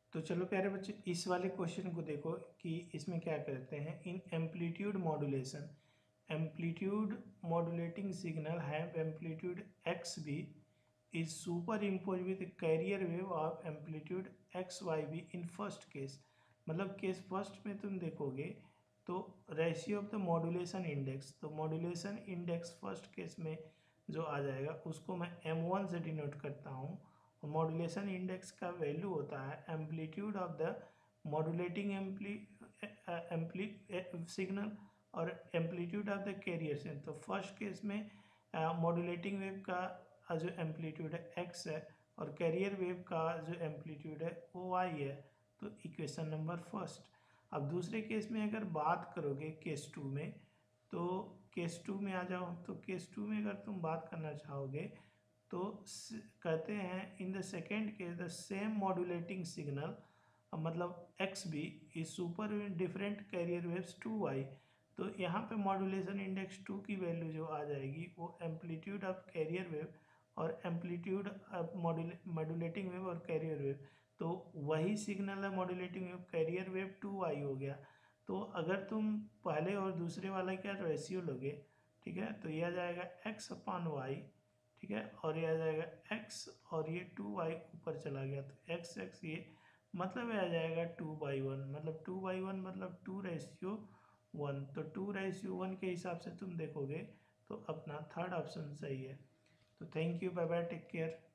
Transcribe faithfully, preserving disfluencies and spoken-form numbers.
तो चलो प्यारे बच्चे इस वाले क्वेश्चन को देखो कि इसमें क्या करते हैं। In amplitude modulation, amplitude modulating signal have amplitude X B is superimpose with carrier wave of amplitude X Y B in first case. मतलब केस फर्स्ट में तुम देखोगे तो ratio of the modulation index, तो modulation index first case में जो आ जाएगा उसको मैं एम वन से डिनोट करता हूँ। और मॉड्यूलेशन इंडेक्स का वैल्यू होता है amplitude of the modulating ampli ampli signal और एम्पलीट्यूड ऑफ द कैरियर से। तो फर्स्ट केस में मॉड्यूलेटिंग वेव का जो एम्पलीट्यूड है एक्स है और कैरियर वेव का जो एम्पलीट्यूड है वो वाई है। तो इक्वेशन नंबर फर्स्ट। अब दूसरे केस में अगर बात करोगे केस टू में, तो केस टू में आ जाओ। तो केस टू में अगर तुम बात करना चाहोगे तो कहते हैं in the second case the same modulating signal, मतलब X B is super different carrier waves two Y. तो यहाँ पे मॉड्यूलेशन इंडेक्स टू की वैल्यू जो आ जाएगी वो एम्पलीट्यूड ऑफ कैरियर वेव और एम्पलीट्यूड ऑफ मॉड्यूलेटिंग वेव और कैरियर वेव, तो वही सिग्नल है modulating wave carrier wave two Y हो गया। तो अगर तुम पहले और दूसरे वाला क्या रेशियो लोगे, ठीक है, तो यह आ जाएगा एक्स अपॉन वाई, ठीक है, और ये आ जाएगा एक्स और ये टू वाई ऊपर चला गया तो एक्स एक्स ये मतलब ये आ जाएगा टू बाई वन, मतलब टू बाई वन मतलब टू रेशियो वन। तो टू रेशियो वन के हिसाब से तुम देखोगे तो अपना थर्ड ऑप्शन सही है। तो thank you, bye bye, take care.